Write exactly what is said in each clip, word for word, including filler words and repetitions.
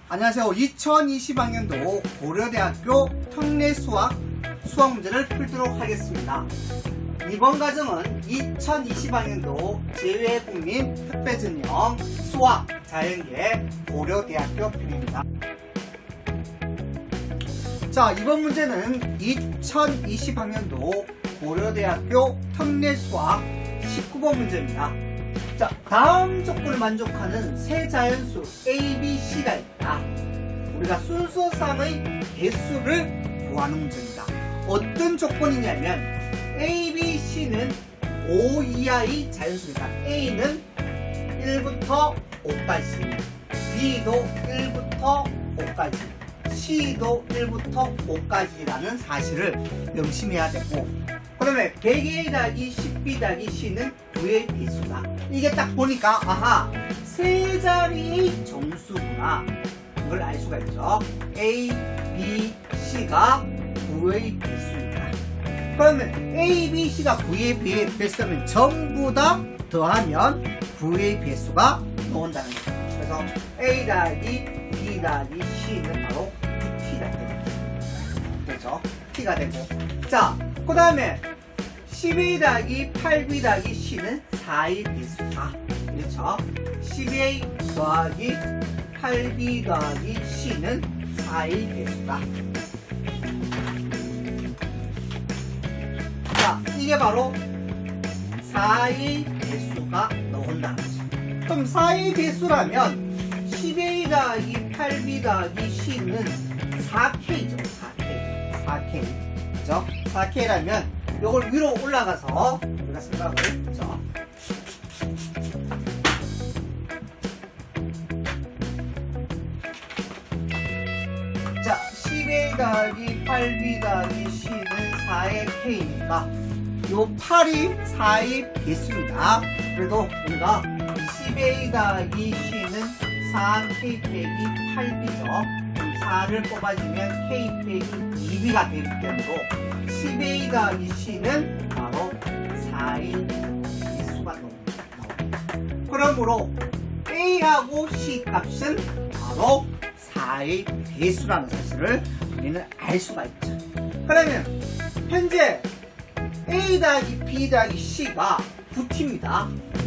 안녕하세요. 이천이십 학년도 고려대학교 특례수학 수학 문제를 풀도록 하겠습니다. 이번 과정은 이천이십 학년도 재외국민 특배전형 수학 자연계 고려대학교 편입니다. 자, 이번 문제는 이천이십 학년도 고려대학교 특례수학 십구 번 문제입니다. 자, 다음 조건을 만족하는 세 자연수 A, B, C가 있다. 우리가 순서상의 개수를 구하는 문제입니다. 어떤 조건이냐면 A, B, C는 오 이하의 자연수입니다. A는 일부터 오까지, B도 일부터 오까지, C도 일부터 오까지라는 사실을 명심해야 되고, 그 다음에 백 에 더하기 십 비 더하기 C는 구의 배수다. 이게 딱 보니까 아하, 세 자리의 정수구나, 이걸 알 수가 있죠. A, B, C가 구의 배수입니다. 그러면 A, B, C가 구의 배수면 전부 다 더하면 구의 배수가 나온다는 거죠. 그래서 A 더하기 B 더하기 C는 바로 T가 되고, 그렇죠? T가 되고, 자, 그 다음에 십 에이 더하기 팔 비 더하기 C는 사의 배수다. 그렇죠? 십 에이 더하기 팔 비 더하기 C는 사의 배수다. 자, 이게 바로 사의 배수가 나온다는 거죠. 그럼 사의 배수라면 십 에이 더하기 팔 비 더하기 C는 사 케이죠. 사 케이. 사 케이. 그죠? 사 케이라면 요걸 위로 올라가서 우리가 생각을 했죠. 자, 십 에이 더하기 팔 비 더하기 C는 사의 K니까 요 팔이 사의 배수입니다. 그래도 우리가 십 에이 더하기 C는 사 케이 빼기 팔 비죠. 그럼 사를 뽑아주면 K 빼기 이 비가 되기 때문에 십 에이 더하기 C는 바로 사의 배수가 나옵니다. 그러므로 A하고 C 값은 바로 사의 배수라는 사실을 우리는 알 수가 있죠. 그러면 현재 A 더하기 B 더하기 C가 구 티입니다.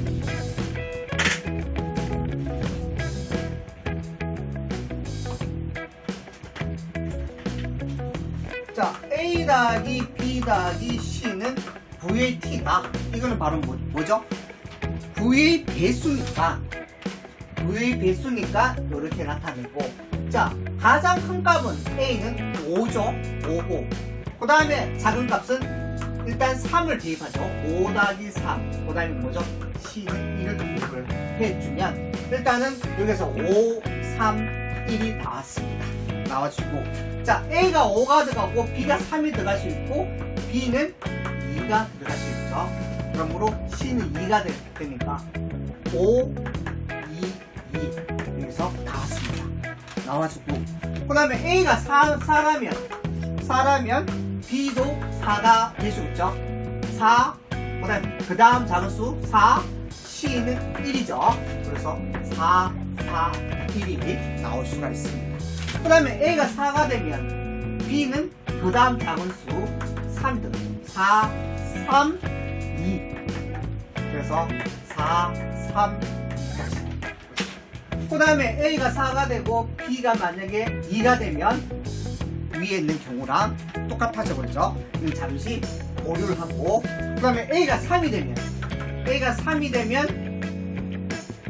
자, A 더하기 B 더하기 C는 구의 T다. 이거는 바로 뭐, 뭐죠? 구의 배수니까, 구의 배수니까 이렇게 나타내고, 자, 가장 큰 값은 A는 오죠. 오고, 그 다음에 작은 값은 일단 삼을 대입하죠. 오 더하기 삼. 그 다음에 뭐죠? C는 일을 대입을 해주면 일단은 여기서 오, 삼, 일이 나왔습니다. 나와주고, 자, A가 오가 들어가고 B가 삼이 들어갈 수 있고 B는 이가 들어갈 수 있죠. 그러므로 C는 이가 되니까 오, 이, 이 여기서 나왔습니다. 나와주고, 그 다음에 A가 사, 사라면 사라면 B도 사가 될 수 있죠. 사, 그 다음에 그 다음 작은 수 사, C는 일이죠. 그래서 사, 사, 일이 나올 수가 있습니다. 그 다음에 A가 사가 되면 B는 그 다음 작은 수 삼이 들어요. 사, 삼, 이. 그래서 사, 삼, 이까지. 그 다음에 A가 사가 되고 B가 만약에 이가 되면 위에 있는 경우랑 똑같아져 버리죠. 이건 잠시 보류를 하고, 그 다음에 A가 삼이 되면 A가 삼이 되면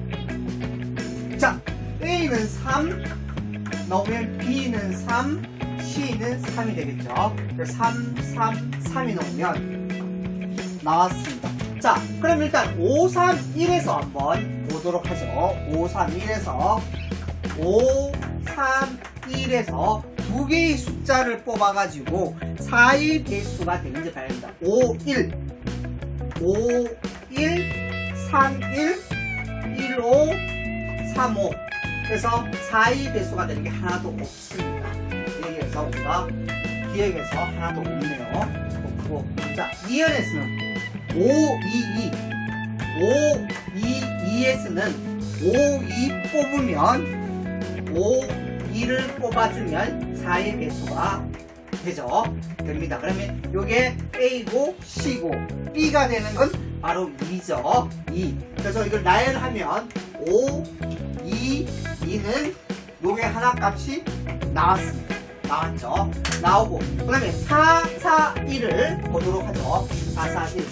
자, A는 삼 나오면 B는 삼, C는 삼이 되겠죠. 그래서 삼, 삼, 삼이 나오면 나왔습니다. 자, 그럼 일단 오, 삼, 일에서 한번 보도록 하죠. 오, 삼, 일에서 오, 삼, 일에서 두 개의 숫자를 뽑아가지고 사의 배수가 되는지 봐야 합니다. 오, 일, 오, 일, 삼, 일, 일, 오, 삼, 오. 그래서 사의 배수가 되는 게 하나도 없습니다. 여기에서 우리가 기억에서 하나도 없네요. 없고, 자, 이연에서는 오, 이, 이, 오, 이, 이에서는 오, 이 뽑으면 오, 이를 뽑아주면 사의 배수가 되죠. 됩니다. 그러면 요게 A고 C고 B가 되는 건 바로 이죠. 이. 그래서 이걸 나열하면 오, 이, 이는 요게 하나 값이 나왔습니다. 나왔죠. 나오고 그 다음에 사, 사, 일을 보도록 하죠. 사, 사, 일.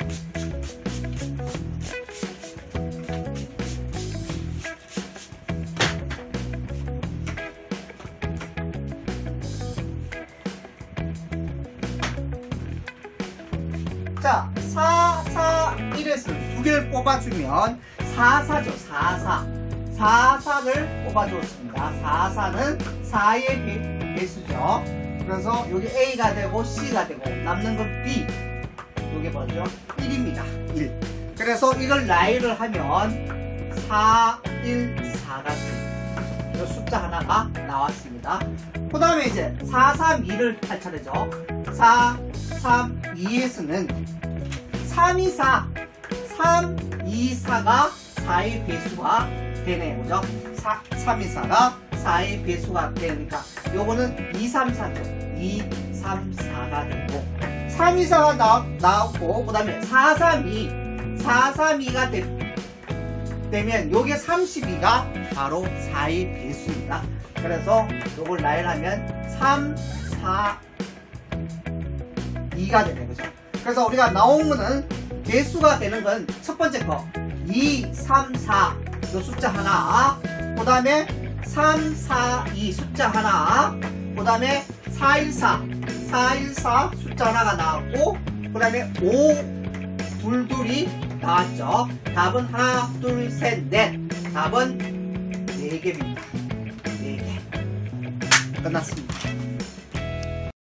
자, 사, 사, 일에서 두 개를 뽑아주면 사, 사죠. 사, 사. 사, 사를 뽑아줬습니다. 사, 사는 사의 배, 배수죠. 그래서 여기 A가 되고 C가 되고 남는 건 B. 이게 뭐죠? 일입니다. 일. 그래서 이걸 나열을 하면 사, 일, 사가 돼요. 숫자 하나가 나왔습니다. 그 다음에 이제 사, 삼, 이를 할 차례죠. 사, 삼, 이에서는 삼, 이, 사. 삼, 이, 사가 사의 배수가 되네요. 그죠? 사, 삼, 이, 사가 사의 배수가 되니까 요거는 이, 삼, 사죠. 이, 삼, 사가 되고 삼, 이, 사가 나, 나오고 그 다음에 사, 삼, 이 사, 삼, 이가 되, 되면 요게 삼십이가 바로 사의 배수입니다. 그래서 요걸 나열하면 삼, 사, 이가 되네. 그죠? 그래서 우리가 나온 거는 배수가 되는 건 첫 번째 거 이, 삼, 사 요 숫자 하나, 그 다음에 삼, 사, 이 숫자 하나, 그 다음에 사, 일, 사 사, 일, 사 숫자 하나가 나왔고 그 다음에 오, 둘, 둘이 나왔죠. 답은 하나, 둘, 셋, 넷. 답은 네 개입니다. 네 개. 끝났습니다.